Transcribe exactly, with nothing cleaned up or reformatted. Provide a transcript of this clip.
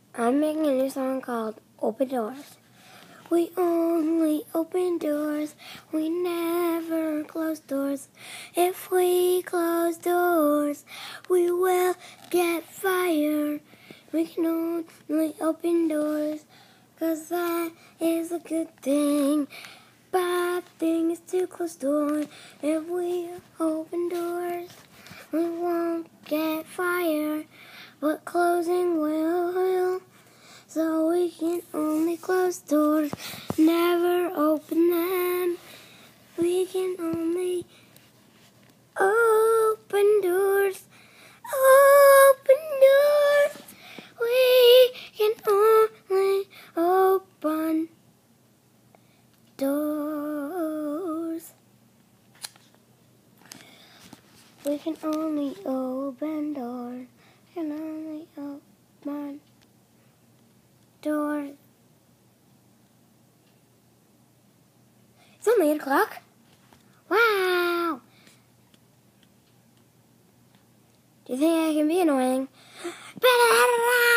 I'm making a new song called Open Doors. We only open doors, we never close doors. If we close doors, we will get fired. We can only open doors, 'cause that is a good thing. Bad thing is to close doors. If we open doors, we won't get fired, but closing will. So we can only close doors, never open them. We can only open doors, open doors. We can only open doors. We can only open doors. Can only open doors. It's only eight o'clock. Wow! Do you think I can be annoying?